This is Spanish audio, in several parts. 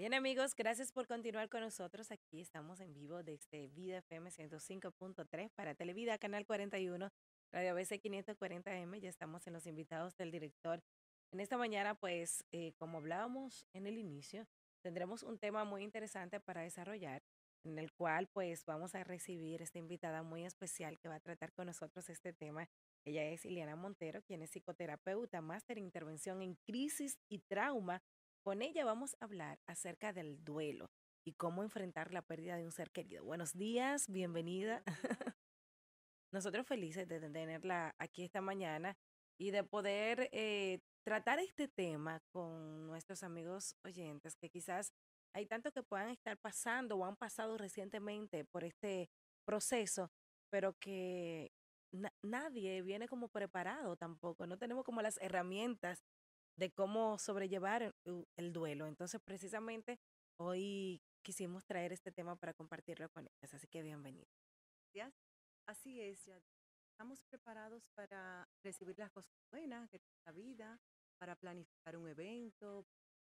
Bien, amigos, gracias por continuar con nosotros. Aquí estamos en vivo desde Vida FM 105.3 para Televida, Canal 41, Radio ABC 540M. Ya estamos en los invitados del director. En esta mañana, pues, como hablábamos en el inicio, tendremos un tema muy interesante para desarrollar, en el cual, pues, vamos a recibir esta invitada muy especial que va a tratar con nosotros este tema. Ella es Ileana Montero, quien es psicoterapeuta, máster en intervención en crisis y trauma. Con ella vamos a hablar acerca del duelo y cómo enfrentar la pérdida de un ser querido. Buenos días, bienvenida. Buenos días. Nosotros felices de tenerla aquí esta mañana y de poder tratar este tema con nuestros amigos oyentes, que quizás hay tanto que puedan estar pasando o han pasado recientemente por este proceso, pero que nadie viene como preparado tampoco, no tenemos como las herramientas de cómo sobrellevar el duelo. Entonces, precisamente hoy quisimos traer este tema para compartirlo con ellas, así que bienvenida. Gracias. Así es, ya estamos preparados para recibir las cosas buenas que tiene la vida, para planificar un evento,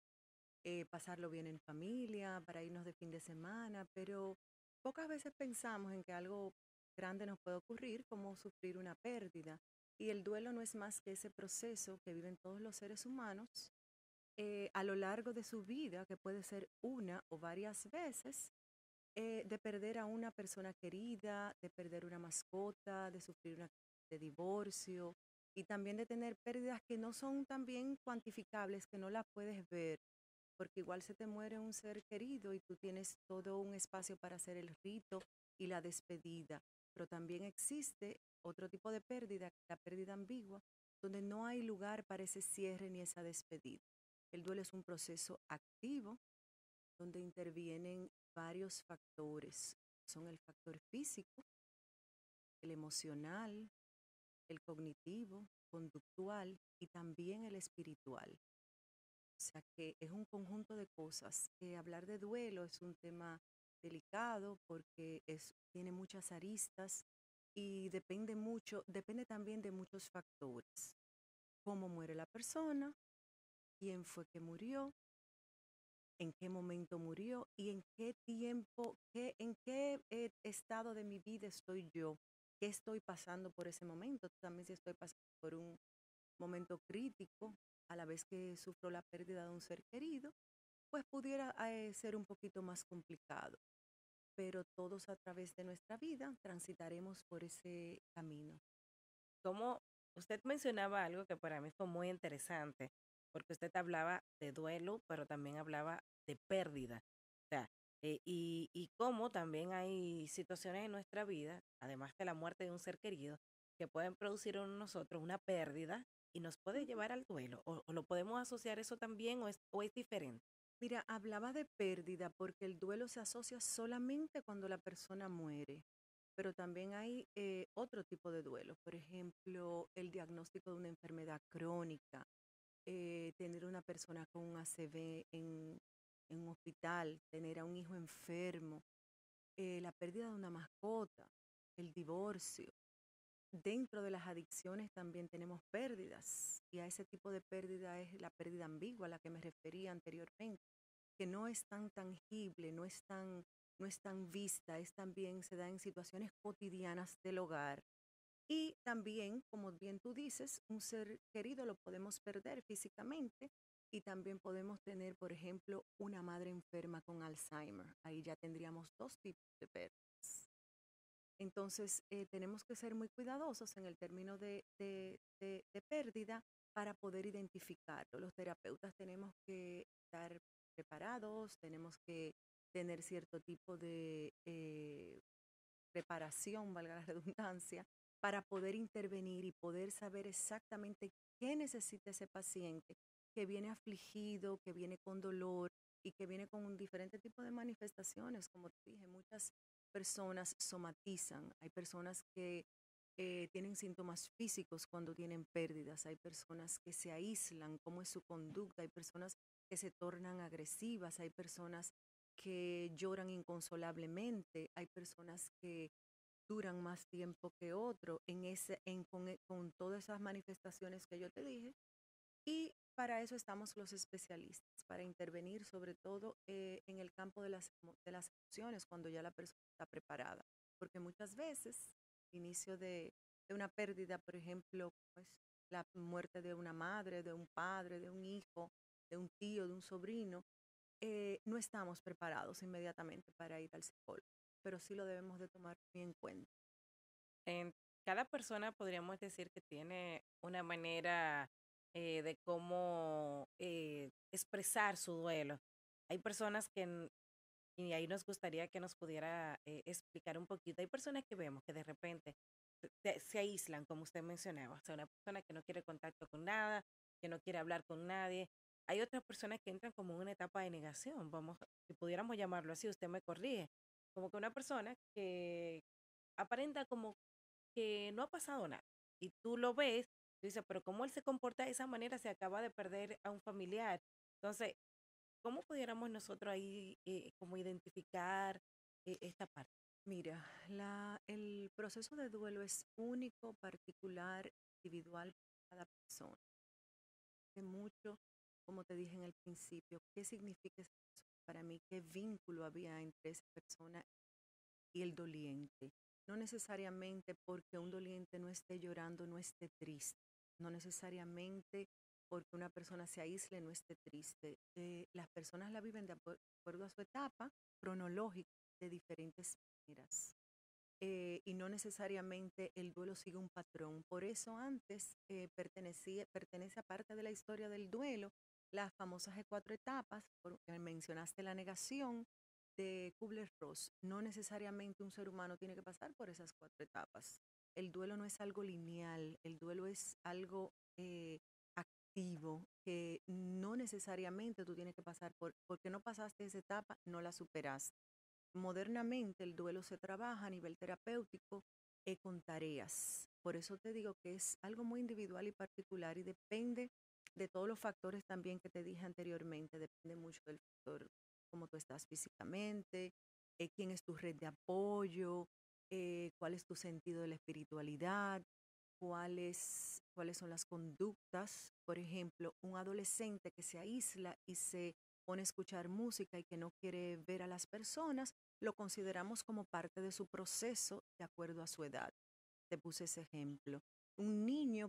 pasarlo bien en familia, para irnos de fin de semana, pero pocas veces pensamos en que algo grande nos puede ocurrir, como sufrir una pérdida. Y el duelo no es más que ese proceso que viven todos los seres humanos a lo largo de su vida, que puede ser una o varias veces, de perder a una persona querida, de perder una mascota, de sufrir una de divorcio y también de tener pérdidas que no son también cuantificables, que no las puedes ver, porque igual se te muere un ser querido y tú tienes todo un espacio para hacer el rito y la despedida, pero también existe otro tipo de pérdida, la pérdida ambigua, donde no hay lugar para ese cierre ni esa despedida. El duelo es un proceso activo donde intervienen varios factores. Son el factor físico, el emocional, el cognitivo, conductual y también el espiritual. O sea que es un conjunto de cosas. Hablar de duelo es un tema delicado porque tiene muchas aristas y depende mucho, depende también de muchos factores. Cómo muere la persona, quién fue que murió, en qué momento murió y en qué tiempo, en qué estado de mi vida estoy yo, qué estoy pasando por ese momento. También si estoy pasando por un momento crítico, a la vez que sufro la pérdida de un ser querido, pues pudiera ser un poquito más complicado. Pero todos a través de nuestra vida transitaremos por ese camino. Como usted mencionaba algo que para mí fue muy interesante, porque usted hablaba de duelo, pero también hablaba de pérdida. O sea, y cómo también hay situaciones en nuestra vida, además de la muerte de un ser querido, que pueden producir en nosotros una pérdida y nos puede Ujú. llevar al duelo. O lo podemos asociar eso también o es diferente. Mira, hablaba de pérdida porque el duelo se asocia solamente cuando la persona muere, pero también hay otro tipo de duelo, por ejemplo, el diagnóstico de una enfermedad crónica, tener una persona con un ACV en un hospital, tener a un hijo enfermo, la pérdida de una mascota, el divorcio. Dentro de las adicciones también tenemos pérdidas y a ese tipo de pérdida es la pérdida ambigua a la que me refería anteriormente, que no es tan tangible, no es tan vista, es también se da en situaciones cotidianas del hogar. Y también, como bien tú dices, un ser querido lo podemos perder físicamente y también podemos tener, por ejemplo, una madre enferma con Alzheimer. Ahí ya tendríamos dos tipos de pérdidas. Entonces, tenemos que ser muy cuidadosos en el término de pérdida para poder identificarlo. Los terapeutas tenemos que estar preparados, tenemos que tener cierto tipo de preparación, valga la redundancia, para poder intervenir y poder saber exactamente qué necesita ese paciente que viene afligido, que viene con dolor y que viene con un diferente tipo de manifestaciones. Como te dije, muchas personas somatizan. Hay personas que tienen síntomas físicos cuando tienen pérdidas. Hay personas que se aíslan, cómo es su conducta. Hay personas que se tornan agresivas. Hay personas que lloran inconsolablemente. Hay personas que duran más tiempo que otro en con todas esas manifestaciones que yo te dije. Y para eso estamos los especialistas, para intervenir sobre todo en el campo de las emociones cuando ya la persona está preparada. Porque muchas veces, inicio de una pérdida, por ejemplo, pues la muerte de una madre, de un padre, de un hijo, de un tío, de un sobrino, no estamos preparados inmediatamente para ir al psicólogo, pero sí lo debemos de tomar muy en cuenta. En cada persona podríamos decir que tiene una manera de cómo expresar su duelo. Hay personas y ahí nos gustaría que nos pudiera explicar un poquito. Hay personas que vemos que de repente se aíslan, como usted mencionaba, o sea, una persona que no quiere contacto con nada, que no quiere hablar con nadie. Hay otras personas que entran como en una etapa de negación, vamos, si pudiéramos llamarlo así, usted me corrige, como que una persona que aparenta como que no ha pasado nada y tú lo ves, tú dices, pero cómo él se comporta de esa manera, se acaba de perder a un familiar. Entonces, ¿cómo pudiéramos nosotros ahí como identificar esta parte? Mira, el proceso de duelo es único, particular, individual para cada persona. De mucho, como te dije en el principio, qué significa esa persona para mí, qué vínculo había entre esa persona y el doliente. No necesariamente porque un doliente no esté llorando, no esté triste. No necesariamente porque una persona se aísle, no esté triste. Las personas la viven de acuerdo a su etapa cronológica de diferentes maneras. Y no necesariamente el duelo sigue un patrón. Por eso antes pertenece a parte de la historia del duelo, las famosas de cuatro etapas, porque mencionaste la negación de Kubler-Ross. No necesariamente un ser humano tiene que pasar por esas cuatro etapas. El duelo no es algo lineal, el duelo es algo activo que no necesariamente tú tienes que pasar porque no pasaste esa etapa, no la superaste. Modernamente el duelo se trabaja a nivel terapéutico con tareas. Por eso te digo que es algo muy individual y particular y depende de todos los factores también que te dije anteriormente. Depende mucho del factor cómo tú estás físicamente, quién es tu red de apoyo, cuál es tu sentido de la espiritualidad, cuáles son las conductas. Por ejemplo, un adolescente que se aísla y se pone a escuchar música y que no quiere ver a las personas, lo consideramos como parte de su proceso de acuerdo a su edad. Te puse ese ejemplo. Un niño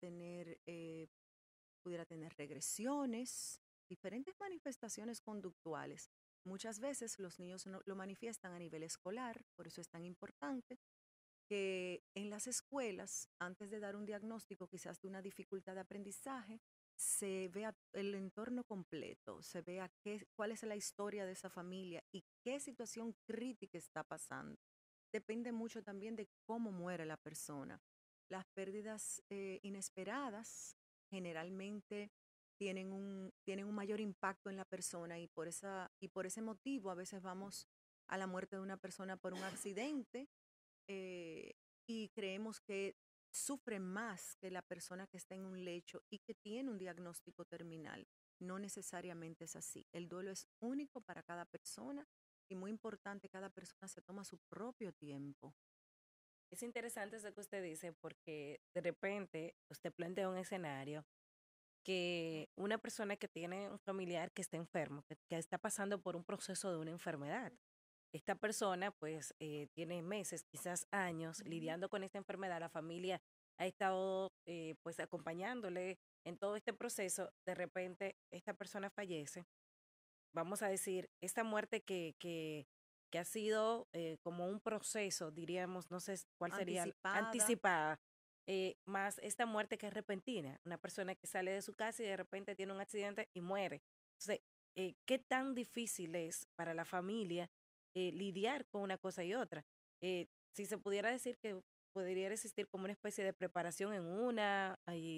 pudiera tener regresiones, diferentes manifestaciones conductuales. Muchas veces los niños lo manifiestan a nivel escolar, por eso es tan importante que en las escuelas, antes de dar un diagnóstico quizás de una dificultad de aprendizaje, se vea el entorno completo, se vea cuál es la historia de esa familia y qué situación crítica está pasando. Depende mucho también de cómo muere la persona. Las pérdidas inesperadas generalmente tienen un mayor impacto en la persona y por ese motivo a veces vamos a la muerte de una persona por un accidente eh, y creemos que sufre más que la persona que está en un lecho y que tiene un diagnóstico terminal. No necesariamente es así. El duelo es único para cada persona y muy importante, cada persona se toma su propio tiempo. Es interesante eso que usted dice porque de repente usted plantea un escenario que una persona que tiene un familiar que está enfermo, que está pasando por un proceso de una enfermedad. Esta persona pues tiene meses, quizás años Ujú. lidiando con esta enfermedad. La familia ha estado pues acompañándole en todo este proceso. De repente esta persona fallece. Vamos a decir, esta muerte que ha sido como un proceso, diríamos, no sé cuál sería, Anticipada. anticipada, más esta muerte que es repentina, una persona que sale de su casa y de repente tiene un accidente y muere. Entonces, ¿qué tan difícil es para la familia lidiar con una cosa y otra? Si se pudiera decir que podría existir como una especie de preparación en una,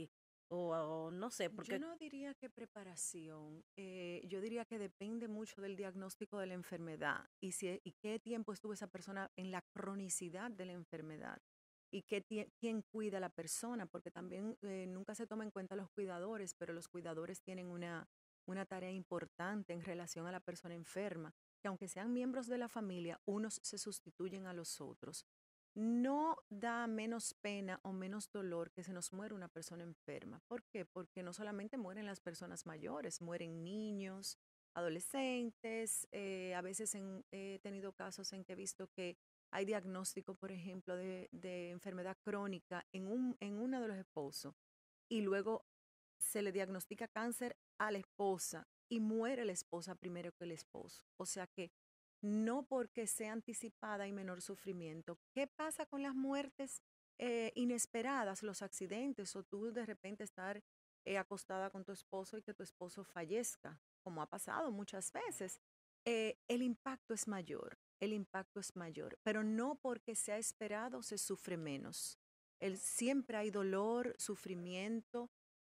o no sé, Yo porque no diría que preparación, yo diría que depende mucho del diagnóstico de la enfermedad y qué tiempo estuvo esa persona en la cronicidad de la enfermedad y quién cuida a la persona, porque también nunca se toma en cuenta los cuidadores, pero los cuidadores tienen una tarea importante en relación a la persona enferma, que aunque sean miembros de la familia, unos se sustituyen a los otros. no da menos pena o menos dolor que se nos muere una persona enferma. ¿Por qué? Porque no solamente mueren las personas mayores, mueren niños, adolescentes. A veces he tenido casos en que he visto que hay diagnóstico, por ejemplo, de enfermedad crónica en uno de los esposos y luego se le diagnostica cáncer a la esposa y muere la esposa primero que el esposo. O sea que no porque sea anticipada hay menor sufrimiento. ¿Qué pasa con las muertes inesperadas, los accidentes o tú de repente estar acostada con tu esposo y que tu esposo fallezca, como ha pasado muchas veces? El impacto es mayor, el impacto es mayor, pero no porque sea esperado se sufre menos. Siempre hay dolor, sufrimiento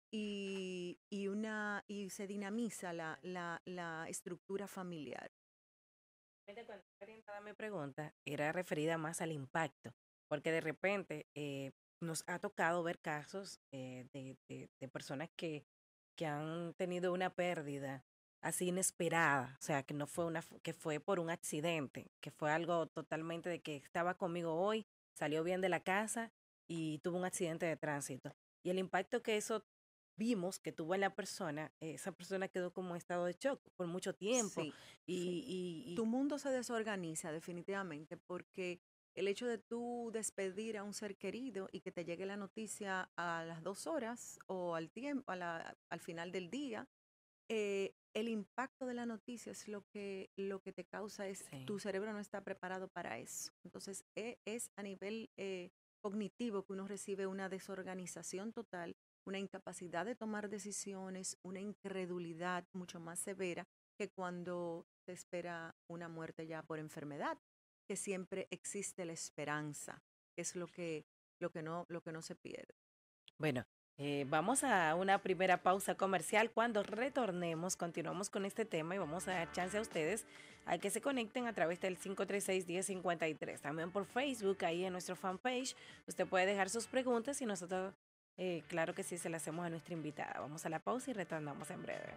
y se dinamiza la estructura familiar. Realmente, cuando fue orientada mi pregunta, era referida más al impacto, porque de repente nos ha tocado ver casos de personas que han tenido una pérdida así inesperada, o sea, que no fue que fue por un accidente, que fue algo totalmente de que estaba conmigo hoy, salió bien de la casa y tuvo un accidente de tránsito. Y el impacto que eso vimos que tuvo en la persona, esa persona quedó como en estado de shock por mucho tiempo. Sí, sí. Y Tu mundo se desorganiza definitivamente porque el hecho de tú despedir a un ser querido y que te llegue la noticia a las 2 horas o al tiempo, al final del día, el impacto de la noticia es lo que te causa es, tu sí. cerebro no está preparado para eso. Entonces, es a nivel cognitivo que uno recibe una desorganización total, una incapacidad de tomar decisiones, una incredulidad mucho más severa que cuando se espera una muerte ya por enfermedad, que siempre existe la esperanza, que es lo que no se pierde. Bueno, vamos a una primera pausa comercial. Cuando retornemos, continuamos con este tema y vamos a dar chance a ustedes a que se conecten a través del 536-1053. También por Facebook, ahí en nuestro fanpage, usted puede dejar sus preguntas y nosotros, claro que sí, se las hacemos a nuestra invitada. Vamos a la pausa y retornamos en breve.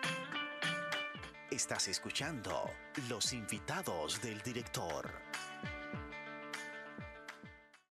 Estás escuchando Los invitados del director.